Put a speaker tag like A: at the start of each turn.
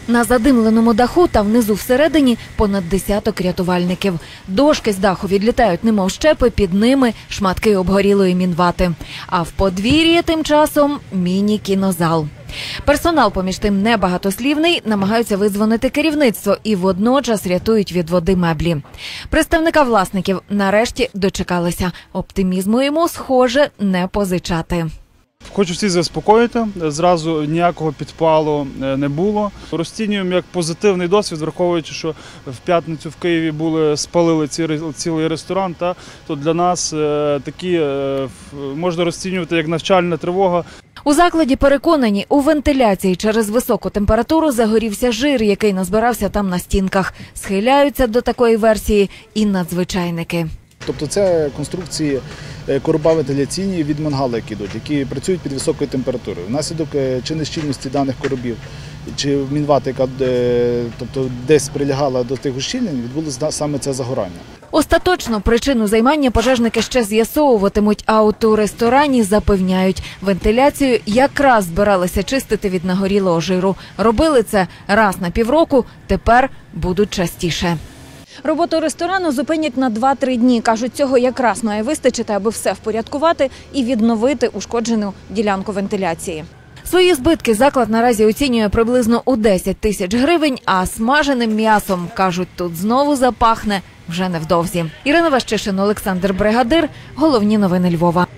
A: На задимленому даху та внизу всередині понад десяток рятувальників. Дошки з даху відлітають немов щепи, під ними шматки обгорілої мінвати. А в подвір'ї тим часом міні-кінозал. Персонал поміж тим небагатослівний, намагаються визвонити керівництво і водночас рятують від води меблі. Представника власників нарешті дочекалися. Оптимізму йому, схоже, не позичати.
B: Хочу всіх заспокоїти, зразу ніякого підпалу не було. Розцінюємо як позитивний досвід, враховуючи, що в п'ятницю в Києві спалили цілий ресторан, то для нас такі можна розцінювати як навчальна тривога.
A: У закладі переконані, у вентиляції через високу температуру загорівся жир, який назбирався там на стінках. Схиляються до такої версії і надзвичайники.
C: Тобто це конструкції короба вентиляційні від мангала, які працюють під високою температурою. Внаслідок чи нещільності даних коробів, чи мінвати, яка десь прилягала до тих ущільнень, відбулося саме це загорання.
A: Остаточно причину займання пожежники ще з'ясовуватимуть, а от у ресторані запевняють, вентиляцію якраз збиралися чистити від нагорілого жиру. Робили це раз на півроку, тепер будуть частіше. Роботу ресторану зупинять на 2-3 дні. Кажуть, цього якраз має вистачити, аби все впорядкувати і відновити ушкоджену ділянку вентиляції. Свої збитки заклад наразі оцінює приблизно у 10 тисяч гривень, а смаженим м'ясом, кажуть, тут знову запахне вже невдовзі. Ірина Ващишин, Олександр Бригадир. Головні новини Львова.